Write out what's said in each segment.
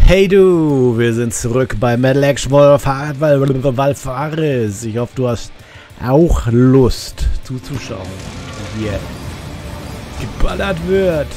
Hey du, wir sind zurück bei Metal Action Valfaris. Ich hoffe, du hast auch Lust zuzuschauen, wie hier geballert wird.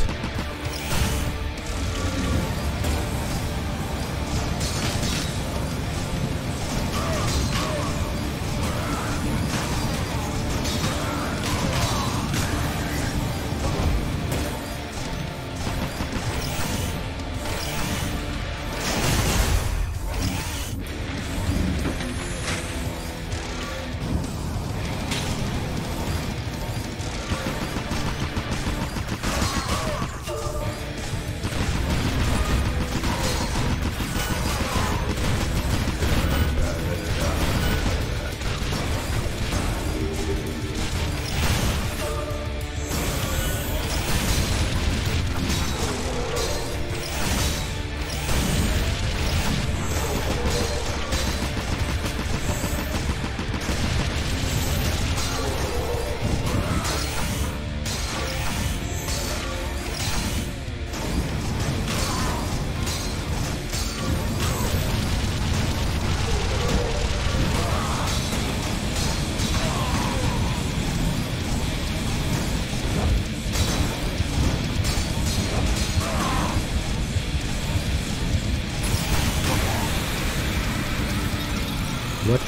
What?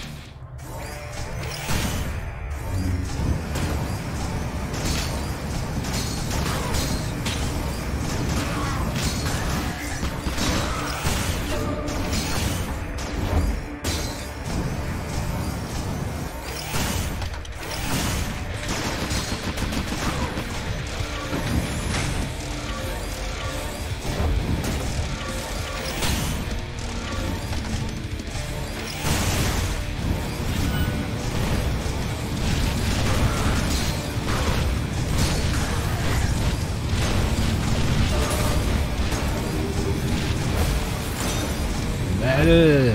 Metal.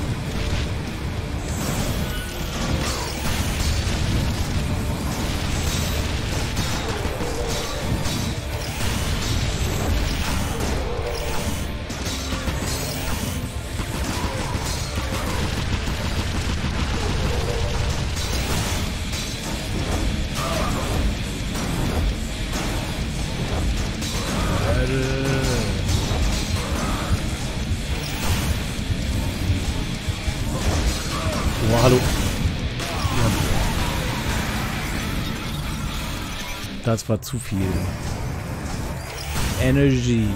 Oh, hallo. Ja. Das war zu viel. Energy.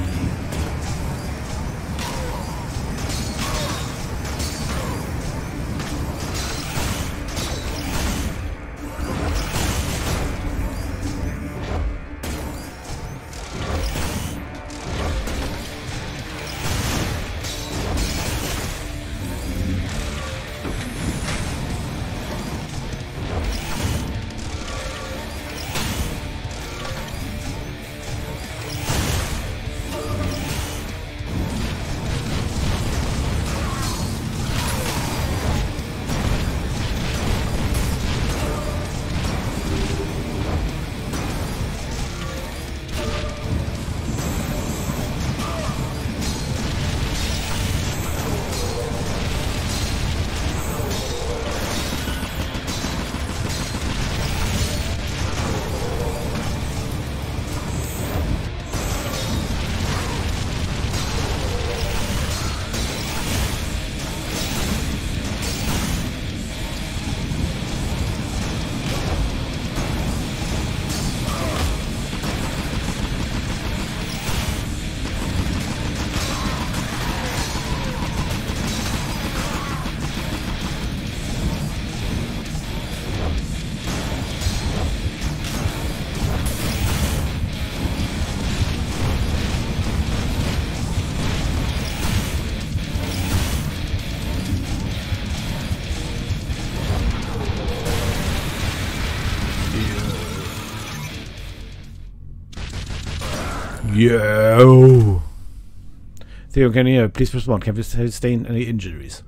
Yo! Theo, can you hear? Please respond. Can we sustain any injuries?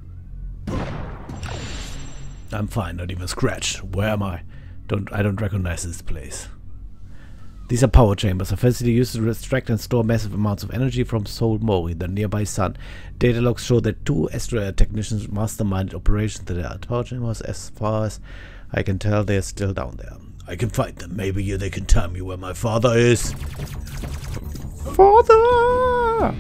I'm fine, not even scratched. Where am I? I don't recognize this place. These are power chambers, a facility used to extract and store massive amounts of energy from Sol Mori, the nearby sun. Data logs show that 2 Astrea technicians masterminded operations to the power chambers. As far as I can tell, they're still down there. I can find them. Maybe they can tell me where my father is. Father!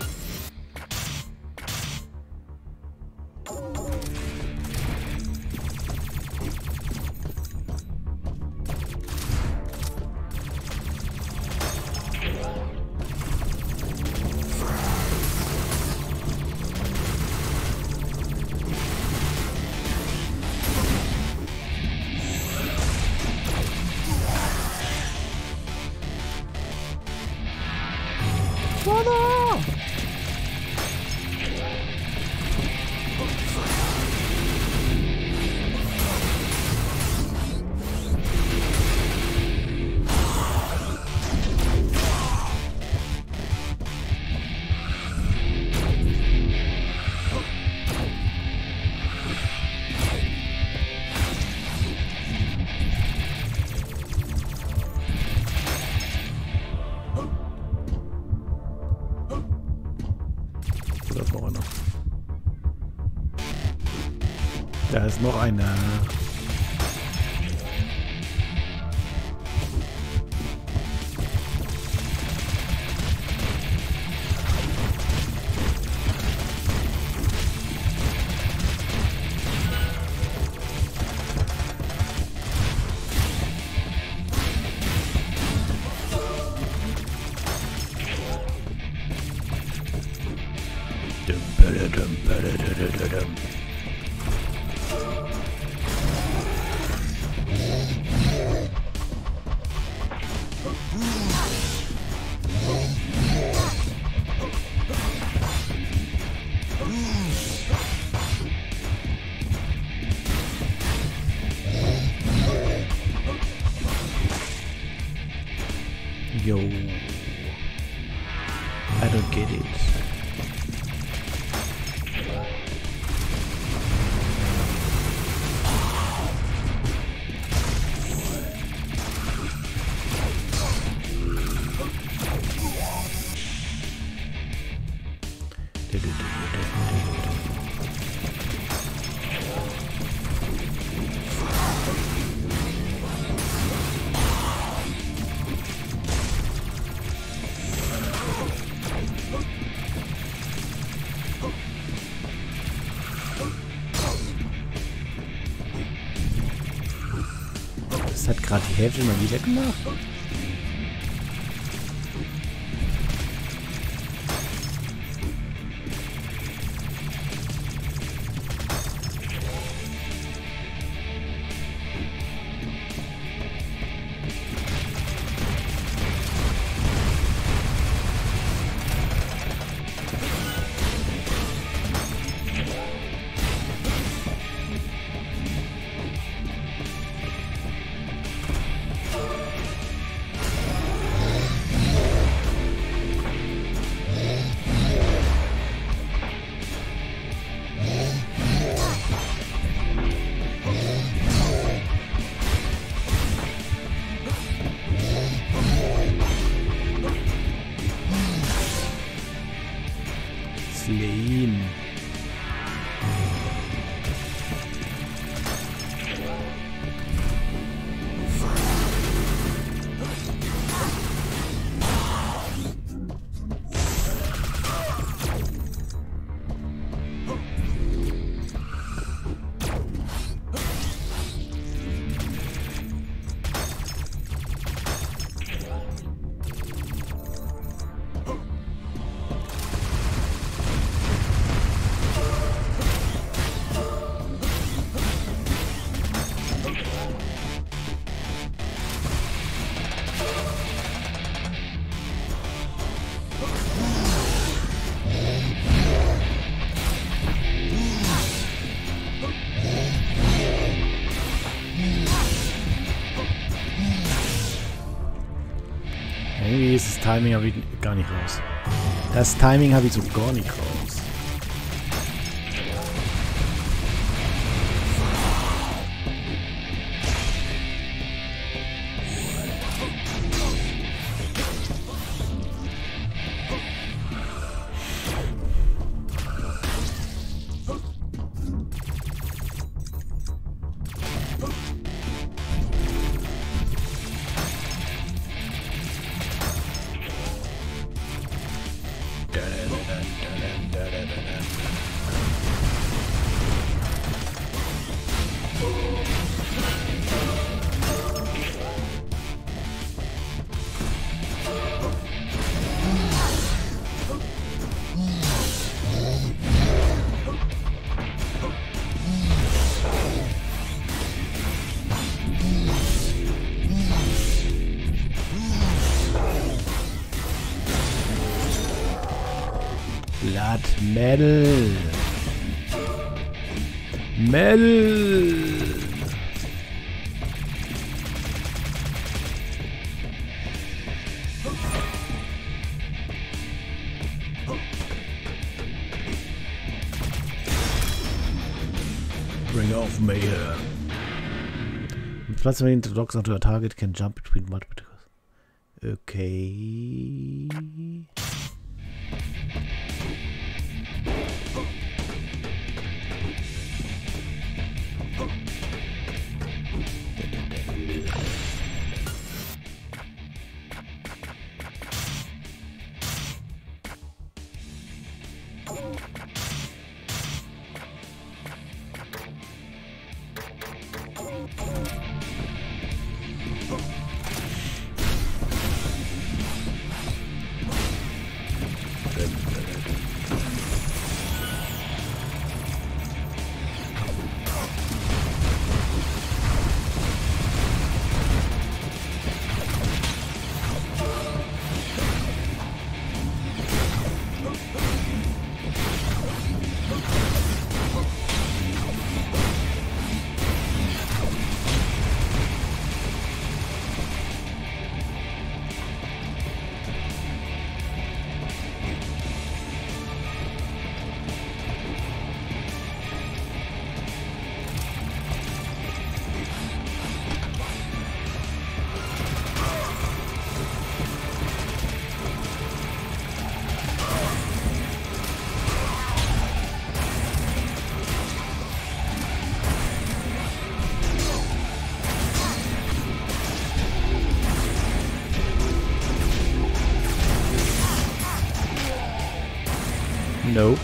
Da ist noch eine. Yo, I don't get it. Das hat gerade die Hälfte mal wieder gemacht. Lane. Irgendwie ist das Timing aber gar nicht raus. Das Timing habe ich so gar nicht raus. Blood Metal. Metal. Bring off mayhem. Plus, when the dogs onto a target, can jump between multiple. Okay. Nope.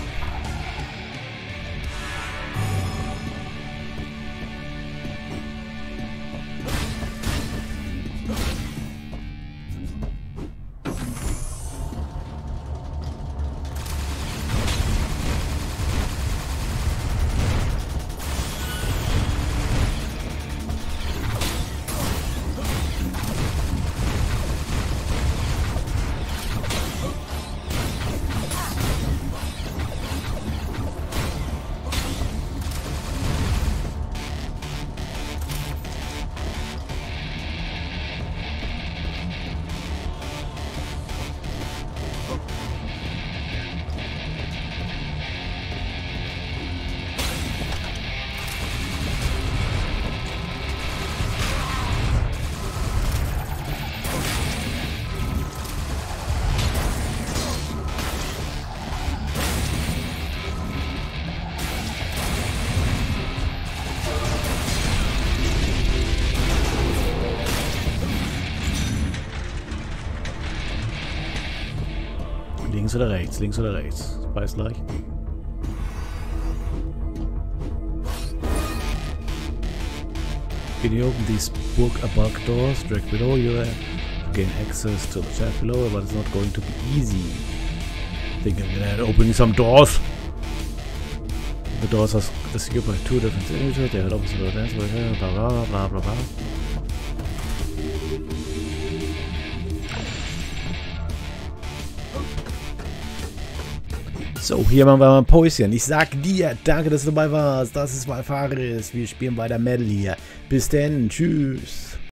Links oder rechts, links oder rechts. Weiß gleich. Can you open these book above doors? Direct below you gain access to the shaft below, but it's not going to be easy. Thinking that opening some doors. The doors are secured by two different signatures. They are opposite of dance, blah blah blah blah blah. So, hier machen wir mal ein Päuschen. Ich sag dir, danke, dass du dabei warst. Das ist Valfaris. Wir spielen weiter Metal hier. Bis denn. Tschüss.